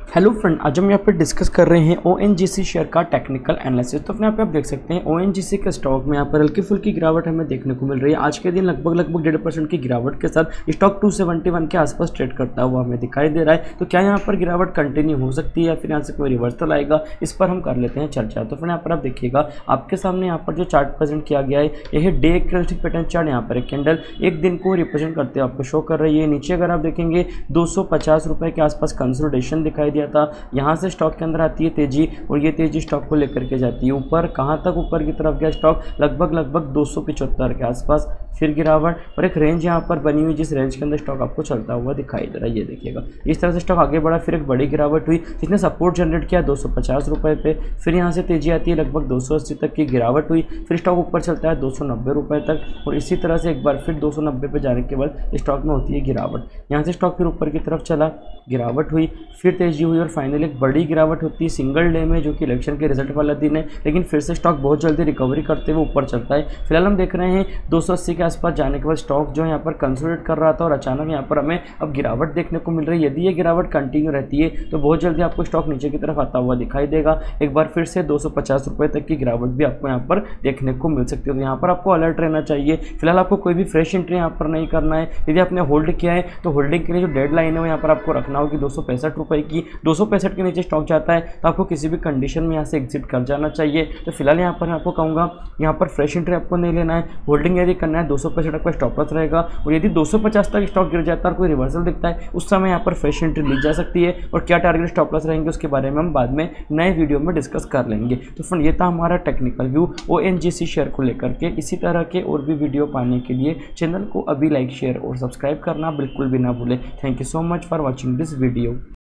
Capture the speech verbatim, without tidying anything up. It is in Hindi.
हेलो फ्रेंड, आज हम यहाँ पर डिस्कस कर रहे हैं ओएनजीसी शेयर का टेक्निकल एनालिसिस। तो अपने यहाँ पे आप देख सकते हैं ओएनजीसी के स्टॉक में यहाँ पर हल्की फुल्की गिरावट हमें देखने को मिल रही है। आज के दिन लगभग लगभग डेढ़ परसेंट की गिरावट के साथ स्टॉक टू सेवेंटी वन के आसपास ट्रेड करता हुआ हमें दिखाई दे रहा है। तो क्या यहाँ पर गिरावट कंटिन्यू हो सकती है या फिर यहाँ से कोई रिवर्सल आएगा, इस पर हम कर लेते हैं चर्चा। तो फ्रेंड यहाँ पर आप देखिएगा, आपके सामने यहाँ पर जो चार्ट प्रेजेंट किया गया है यह डे कैंडलस्टिक पैटर्न चार्ट। यहाँ पर एक कैंडल एक दिन को रिप्रेजेंट करते हुए आपको शो कर रही है। नीचे अगर आप देखेंगे दो सौ पचास रुपये के आसपास कंसोलिडेशन दिखाई दिया था। यहाँ से स्टॉक के अंदर आती है तेजी और ये तेजी स्टॉक को लेकर के जाती है ऊपर। कहाँ तक ऊपर की तरफ गया स्टॉक? लगभग लगभग दो सौ पिचहत्तर के आसपास। फिर गिरावट और एक रेंज यहाँ पर बनी हुई, जिस रेंज के अंदर स्टॉक आपको चलता हुआ दिखाई दे रहा है। ये देखिएगा, इस तरह से स्टॉक आगे बढ़ा, फिर एक बड़ी गिरावट हुई जिसने सपोर्ट जनरेट किया दो सौ पचास रुपये पे। फिर यहाँ से तेजी आती है, लगभग दो सौ अस्सी तक की गिरावट हुई। फिर स्टॉक ऊपर चलता है दो सौ नब्बे रुपये तक और इसी तरह से एक बार फिर दो सौ नब्बे पे जाने के बाद स्टॉक में होती है गिरावट। यहाँ से स्टॉक फिर ऊपर की तरफ चला, गिरावट हुई, फिर तेजी हुई और फाइनली एक बड़ी गिरावट होती है सिंगल डे में, जो कि इलेक्शन के रिजल्ट वाला दिन है। लेकिन फिर से स्टॉक बहुत जल्दी रिकवरी करते हुए ऊपर चलता है। फिलहाल हम देख रहे हैं दो सौ अस्सी के आसपास जाने के बाद स्टॉक जो है यहाँ पर कंसोलिडेट कर रहा था और अचानक यहाँ पर हमें अब गिरावट देखने को मिल रही है। यदि ये गिरावट कंटिन्यू रहती है तो बहुत जल्दी आपको स्टॉक नीचे की तरफ आता हुआ दिखाई देगा। एक बार फिर से दो सौ पचास रुपये तक की गिरावट भी आपको यहाँ पर देखने को मिल सकती है। तो यहाँ पर आपको अलर्ट रहना चाहिए। फिलहाल आपको कोई भी फ्रेश एंट्री यहाँ पर नहीं करना है। यदि आपने होल्ड किया है तो होल्डिंग के लिए जो डेड लाइन है वो यहाँ पर आपको रखना होगी दो सौ पैंसठ रुपये की। दो सौ पैंसठ के नीचे स्टॉक जाता है तो आपको किसी भी कंडीशन में यहाँ से एग्जिट कर जाना चाहिए। तो फिलहाल यहाँ पर मैं आपको कहूँगा, यहाँ पर फ्रेश एंट्री आपको नहीं लेना है। होल्डिंग यदि करना है दो सौ पैंसठ आपका स्टॉप लॉस रहेगा और यदि दो सौ पचास तक स्टॉक गिर जाता है और कोई रिवर्सल दिखता है उस समय यहाँ पर फ्रेश एंट्री ली जा सकती है। और क्या टारगेट स्टॉप लॉस रहेंगे उसके बारे में हम बाद में नए वीडियो में डिस्कस कर लेंगे। तो फ्रेंड, ये था हमारा टेक्निकल व्यू ओएनजीसी शेयर को लेकर के। इसी तरह के और भी वीडियो पाने के लिए चैनल को अभी लाइक, शेयर और सब्सक्राइब करना बिल्कुल भी ना भूलें। Thank you so much for watching this video.